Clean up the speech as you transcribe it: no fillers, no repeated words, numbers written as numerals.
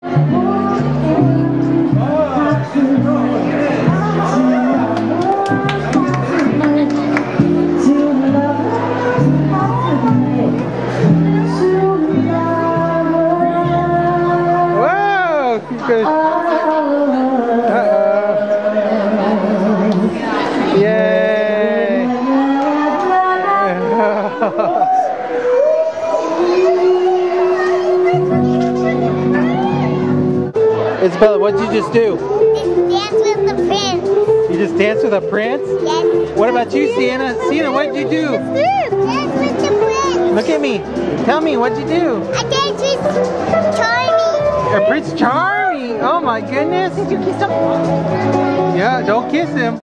Yay! Isabella, what did you just do? Just dance with the prince. You just danced with a prince? Yes. What about you, Sienna? Sienna, what did you do? Dance with the prince. Look at me. Tell me, what did you do? I danced with Charlie. Prince Charming! Oh my goodness! Did you kiss him? Yeah, don't kiss him.